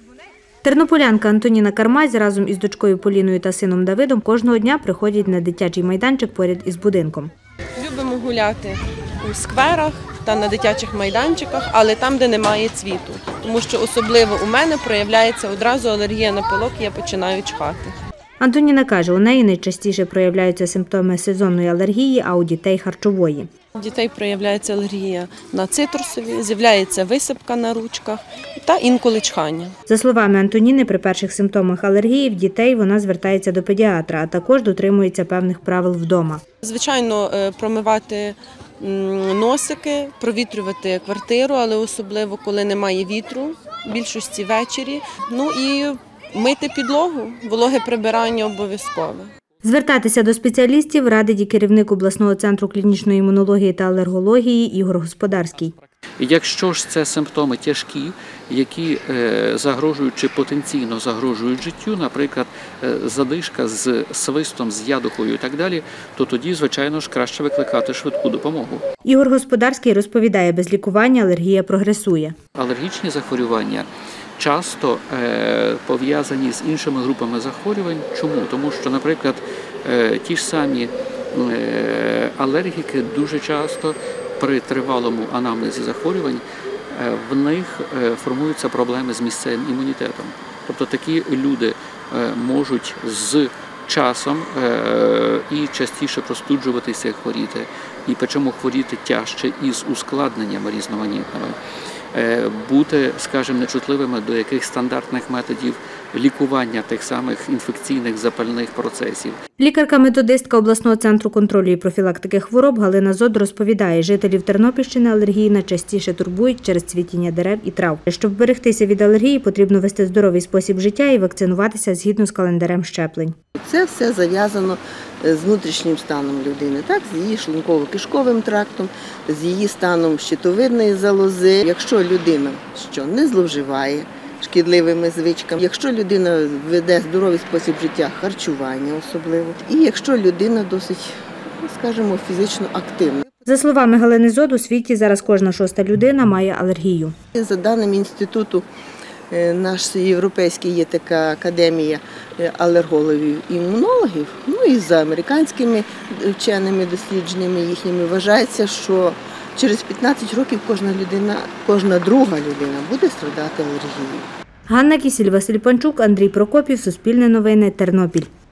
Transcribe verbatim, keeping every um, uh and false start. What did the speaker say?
Тернополянка Антоніна Кармазь разом із дочкою Поліною та сином Давидом кожного дня приходять на дитячий майданчик поряд із будинком. Любимо гуляти у скверах та на дитячих майданчиках, але там, де немає цвіту. Тому що особливо у мене проявляється одразу алергія на пилок, і я починаю чхати. Антоніна каже, у неї найчастіше проявляються симптоми сезонної алергії, а у дітей – харчової. У дітей проявляється алергія на цитрусові, з'являється висипка на ручках та інколи чхання. За словами Антоніни, при перших симптомах алергії в дітей вона звертається до педіатра, а також дотримується певних правил вдома. Звичайно, промивати носики, провітрювати квартиру, але особливо, коли немає вітру, в більшості ввечері. Ну і мити підлогу, вологе прибирання обов'язкове. Звертатися до спеціалістів радить і керівник обласного центру клінічної імунології та алергології Ігор Господарський. Якщо ж це симптоми тяжкі, які загрожують чи потенційно загрожують життю, наприклад, задишка з свистом, з ядухою і так далі, то тоді, звичайно ж, краще викликати швидку допомогу. Ігор Господарський розповідає, без лікування алергія прогресує. Алергічні захворювання часто пов'язані з іншими групами захворювань. Чому? Тому що, наприклад, ті ж самі алергіки дуже часто при тривалому анамнезі захворювань в них формуються проблеми з місцевим імунітетом. Тобто такі люди можуть з часом і частіше простуджуватися, хворіти, і причому хворіти тяжче із ускладненнями різноманітними. Бути, скажімо, нечутливими до яких стандартних методів лікування тих самих інфекційних запальних процесів. Лікарка-методистка обласного центру контролю і профілактики хвороб Галина Зод розповідає, жителів Тернопільщини алергії найчастіше турбують через цвітіння дерев і трав. Щоб вберегтися від алергії, потрібно вести здоровий спосіб життя і вакцинуватися згідно з календарем щеплень. Це все зав'язано з внутрішнім станом людини, так, з її шлунково-кишковим трактом, з її станом щитовидної залози. Якщо людина що не зловживає шкідливими звичками, якщо людина веде здоровий спосіб життя, харчування особливо, і якщо людина досить, скажімо, фізично активна. За словами Галини Зод, у світі зараз кожна шоста людина має алергію. За даними інституту, наш європейський є така академія алергологів і імунологів, ну і за американськими вченими дослідженнями їхніми вважається, що через п'ятнадцять років кожна людина, кожна друга людина буде страдати алергією. Ганна Кісіль, Василь Панчук, Андрій Прокопів, Суспільне новини, Тернопіль.